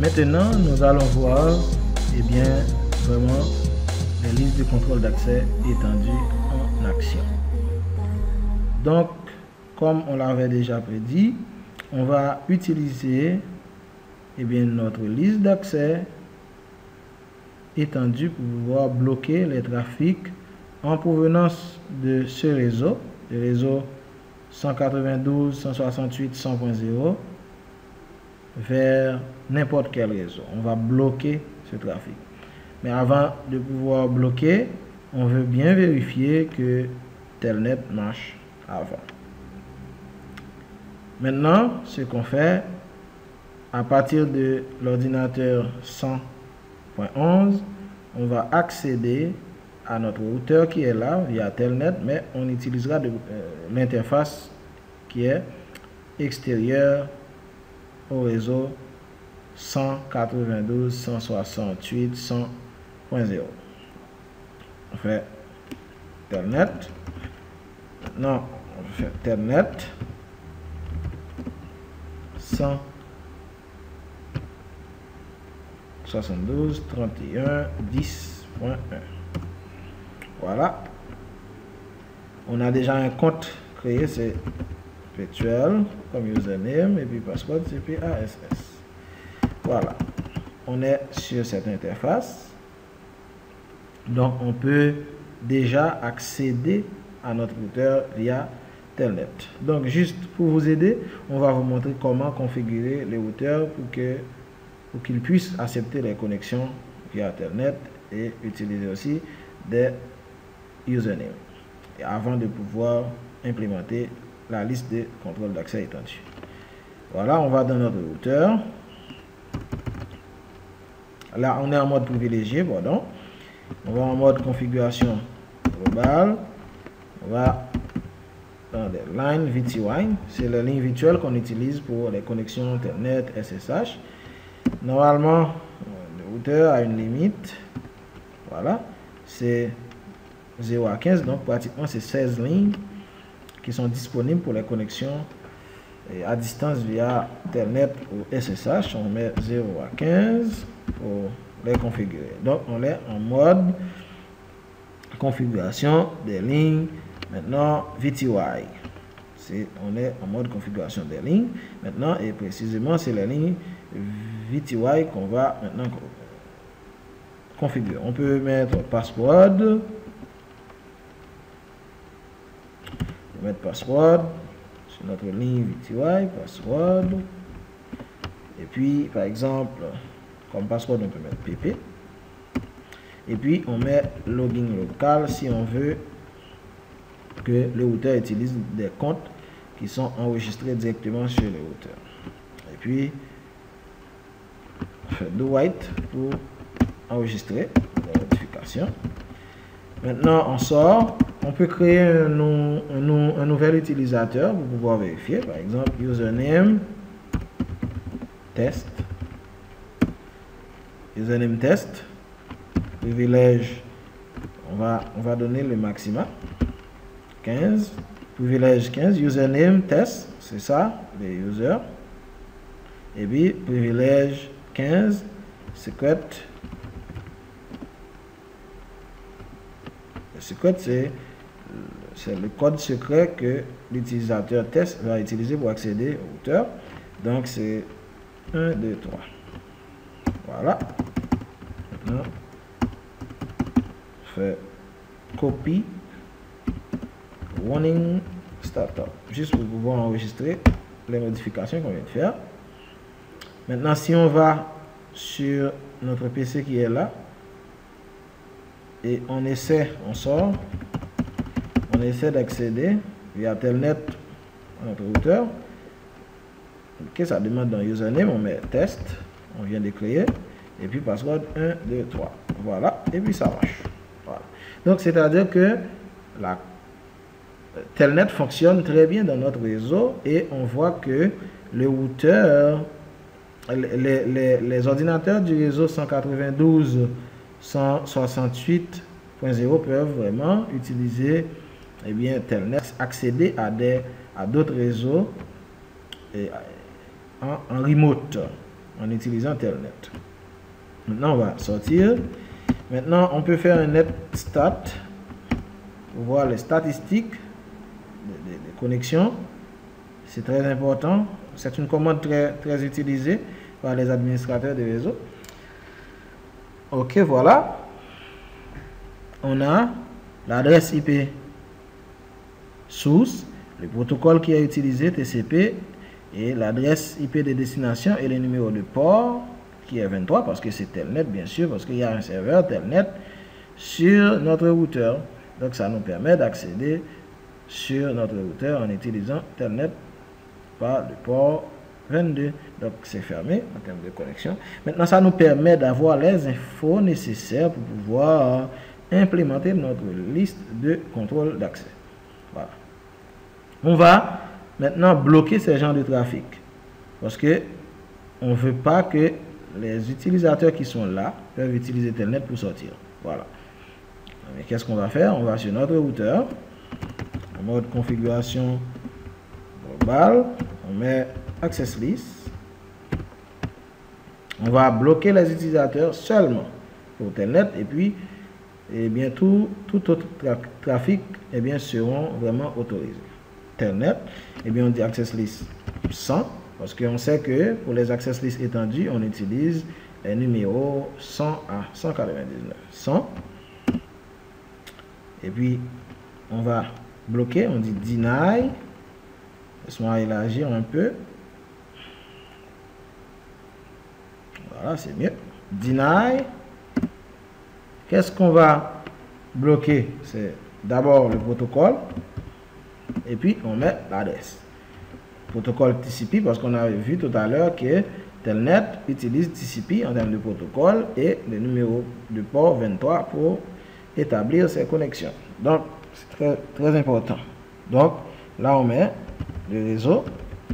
Maintenant, nous allons voir, vraiment les listes de contrôle d'accès étendues en action. Donc, comme on l'avait déjà prédit, on va utiliser notre liste d'accès étendue pour pouvoir bloquer les trafics en provenance de ce réseau, le réseau 192.168.100.0 vers n'importe quel réseau. On va bloquer ce trafic. Mais avant de pouvoir bloquer, on veut bien vérifier que Telnet marche avant. Maintenant, ce qu'on fait, à partir de l'ordinateur 100.11, on va accéder à notre routeur qui est là via Telnet, mais on utilisera l'interface qui est extérieure au réseau 192.168.100.0. On fait Telnet. Maintenant, on fait Telnet 172.31.10.1. Voilà. On a déjà un compte créé, c'est virtuel comme username et puis password c'est PASS. Voilà. On est sur cette interface. Donc on peut déjà accéder à notre routeur via Telnet. Donc juste pour vous aider, on va vous montrer comment configurer les routeurs pour qu'ils puissent accepter les connexions via Telnet et utiliser aussi des usernames. Et avant de pouvoir implémenter la liste de contrôle d'accès étendue. Voilà, on va dans notre routeur. Là, on est en mode privilégié, pardon. On va en mode configuration globale. On va dans les lignes VTY. C'est la ligne virtuelle qu'on utilise pour les connexions Internet, SSH. Normalement, le routeur a une limite. Voilà. C'est 0 à 15, donc pratiquement c'est 16 lignes qui sont disponibles pour les connexions à distance via Telnet ou SSH. On met 0 à 15 pour les configurer. Donc on est en mode configuration des lignes. Maintenant VTY. On est en mode configuration des lignes. Maintenant, et précisément, c'est les lignes VTY qu'on va maintenant configurer. On peut mettre password. Mettre password sur notre ligne VTY, password, et puis par exemple comme password on peut mettre pp, et puis on met login local si on veut que le routeur utilise des comptes qui sont enregistrés directement sur le routeur, et puis on fait do white pour enregistrer la notification. Maintenant on sort. On peut créer un nouvel utilisateur pour pouvoir vérifier. Par exemple, username test. Username test. Privilège, on va donner le maximum. 15. Privilège 15. Username test, c'est ça, les users. Et puis, privilège 15. Secret. Le secret, c'est le code secret que l'utilisateur test va utiliser pour accéder au routeur. Donc c'est 1, 2, 3. Voilà. Maintenant, je fais copy warning startup. Juste pour pouvoir enregistrer les modifications qu'on vient de faire. Maintenant, si on va sur notre PC qui est là et on sort. On essaie d'accéder via Telnet à notre routeur. Ok, ça demande dans username, on met test, on vient de créer, et puis password 1, 2, 3. Voilà, et puis ça marche. Voilà. Donc, c'est-à-dire que la Telnet fonctionne très bien dans notre réseau et on voit que le routeur, les ordinateurs du réseau 192.168.0 peuvent vraiment utiliser Telnet, accéder à d'autres réseaux en remote. en utilisant Telnet. Maintenant, on va sortir. Maintenant, on peut faire un net stat pour voir les statistiques des connexions. C'est très important. C'est une commande très utilisée par les administrateurs de réseau. Ok, voilà. On a l'adresse IP source, le protocole qui est utilisé, TCP, et l'adresse IP de destination et le numéro de port qui est 23 parce que c'est Telnet, bien sûr, parce qu'il y a un serveur Telnet sur notre routeur. Donc ça nous permet d'accéder sur notre routeur en utilisant Telnet par le port 22. Donc c'est fermé en termes de connexion. Maintenant, ça nous permet d'avoir les infos nécessaires pour pouvoir implémenter notre liste de contrôle d'accès. Voilà. On va maintenant bloquer ces genres de trafic parce que on ne veut pas que les utilisateurs qui sont là peuvent utiliser Telnet pour sortir. Voilà. Mais qu'est-ce qu'on va faire? On va sur notre routeur, en mode configuration globale, on met Access List. On va bloquer les utilisateurs seulement pour Telnet et puis tout autre trafic seront vraiment autorisés. Telnet, on dit Access List 100 parce qu'on sait que pour les Access List étendus, on utilise les numéros 100 à 199. 100. Et puis, on va bloquer, on dit Deny. Laisse-moi élargir un peu. Voilà, c'est mieux. Deny. Qu'est-ce qu'on va bloquer? C'est d'abord le protocole. Et puis, on met l'adresse. Protocole TCP, parce qu'on avait vu tout à l'heure que Telnet utilise TCP en termes de protocole et le numéro de port 23 pour établir ses connexions. Donc, c'est très important. Donc, là, on met le réseau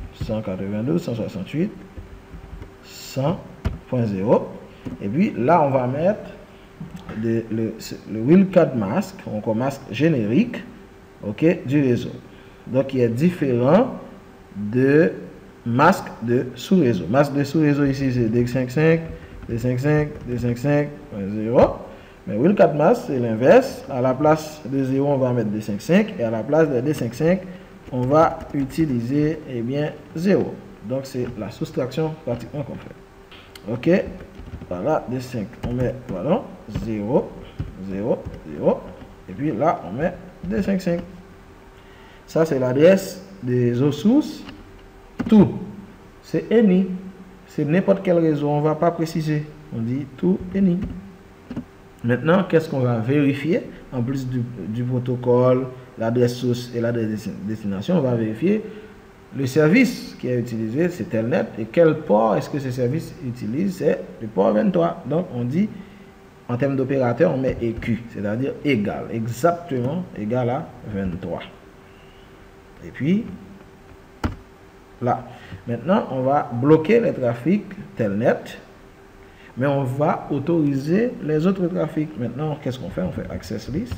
192.168.100.0. Et puis, là, on va mettre le Wildcard Mask, donc masque générique, ok, du réseau. Donc, il est différent de masque de sous-réseau. Masque de sous-réseau ici, c'est D55, D55, D55.0. Mais Wildcard Mask, c'est l'inverse. À la place de 0, on va mettre D55. Et à la place de D55, on va utiliser 0. Donc, c'est la soustraction pratiquement qu'on fait. Ok. Voilà, D5. On met, voilà, 0, 0, 0. Et puis là, on met D55. Ça, c'est l'adresse des réseaux sources. Tout. C'est any. C'est n'importe quel réseau. On ne va pas préciser. On dit tout any. Maintenant, qu'est-ce qu'on va vérifier? En plus du protocole, l'adresse source et l'adresse destination, on va vérifier le service qui est utilisé, c'est Telnet. Et quel port est-ce que ce service utilise? C'est le port 23. Donc, on dit, en termes d'opérateur, on met EQ, c'est-à-dire égal, exactement égal à 23. Et puis, là. Maintenant, on va bloquer les trafics Telnet. Mais on va autoriser les autres trafics. Maintenant, qu'est-ce qu'on fait? On fait Access List.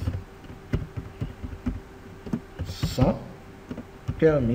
100 permit.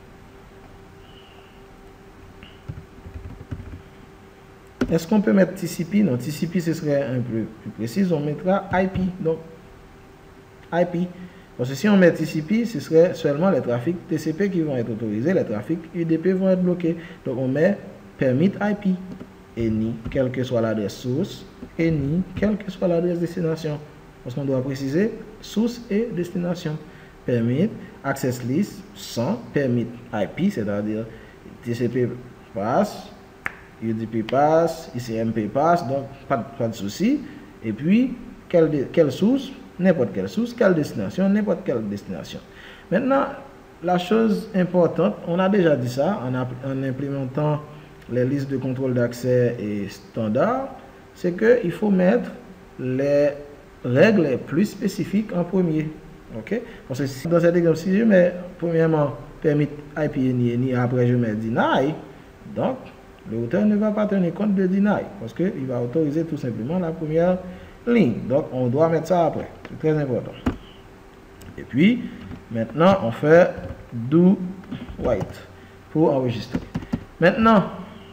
Est-ce qu'on peut mettre TCP? Non, TCP, ce serait un peu plus précis. On mettra IP. Donc, IP. Parce que si on met TCP, ce serait seulement les trafics TCP qui vont être autorisés. Les trafics UDP vont être bloqués. Donc, on met permit IP. Any, quelle que soit l'adresse source, any, quelle que soit l'adresse destination. Parce qu'on doit préciser source et destination. Permit, access list, 100, permit IP, c'est-à-dire TCP passe, UDP passe, ICMP passe, donc pas de souci. Et puis, quelle source? N'importe quelle source, quelle destination? N'importe quelle destination. Maintenant, la chose importante, on a déjà dit ça en implémentant les listes de contrôle d'accès et standards, c'est qu'il faut mettre les règles les plus spécifiques en premier. Ok? Parce que si, dans cet exemple, si je mets premièrement permit IP any, après je mets deny, donc le routeur ne va pas tenir compte de deny parce qu'il va autoriser tout simplement la première ligne. Donc on doit mettre ça après. C'est très important. Et puis maintenant on fait do write pour enregistrer. Maintenant,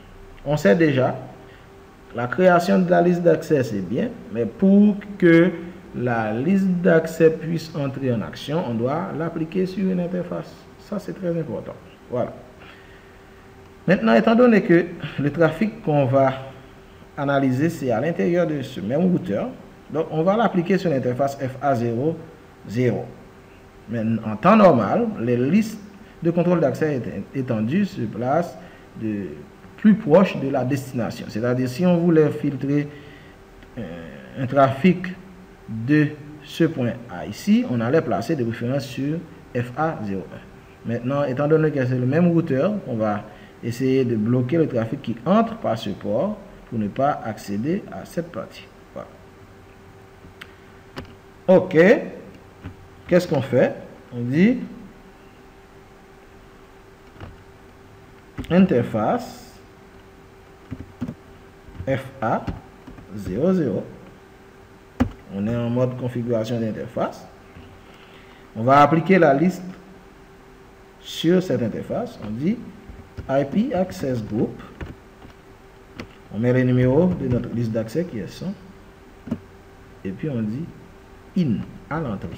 on sait déjà, la création de la liste d'accès, c'est bien, mais pour que la liste d'accès puisse entrer en action, on doit l'appliquer sur une interface. Ça, c'est très important. Voilà. Maintenant, étant donné que le trafic qu'on va analyser, c'est à l'intérieur de ce même routeur, donc on va l'appliquer sur l'interface FA00. Mais en temps normal, les listes de contrôle d'accès étendues se placent plus proche de la destination. C'est-à-dire, si on voulait filtrer un trafic de ce point A ici, on allait placer de préférence sur FA01. Maintenant, étant donné que c'est le même routeur, on va essayer de bloquer le trafic qui entre par ce port pour ne pas accéder à cette partie. Voilà. OK. Qu'est-ce qu'on fait? On dit interface FA00. On est en mode configuration d'interface. On va appliquer la liste sur cette interface. On dit IP Access Group. On met les numéros de notre liste d'accès qui est 100. Et puis on dit in à l'entrée.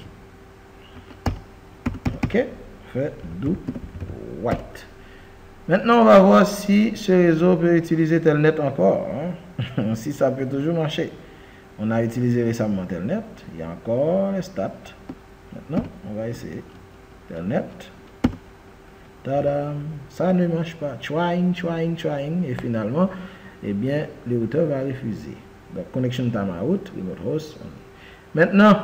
OK. Fait do white. Maintenant, on va voir si ce réseau peut utiliser Telnet encore. Hein? Si ça peut toujours marcher. On a utilisé récemment Telnet. Il y a encore les stats. Maintenant, on va essayer Telnet. Tadam! Ça ne marche pas. Trying. Et finalement, eh bien, le routeur va refuser. Donc, connection timeout, remote host. Maintenant,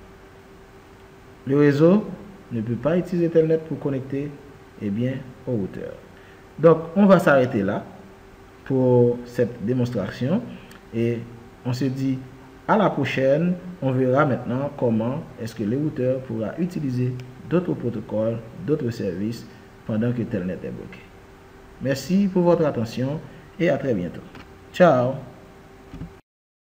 le réseau ne peut pas utiliser Telnet pour connecter eh bien, au routeur. Donc, on va s'arrêter là pour cette démonstration et on se dit à la prochaine. On verra maintenant comment est-ce que le routeur pourra utiliser d'autres protocoles, d'autres services pendant que Telnet est bloqué. Merci pour votre attention et à très bientôt. Ciao!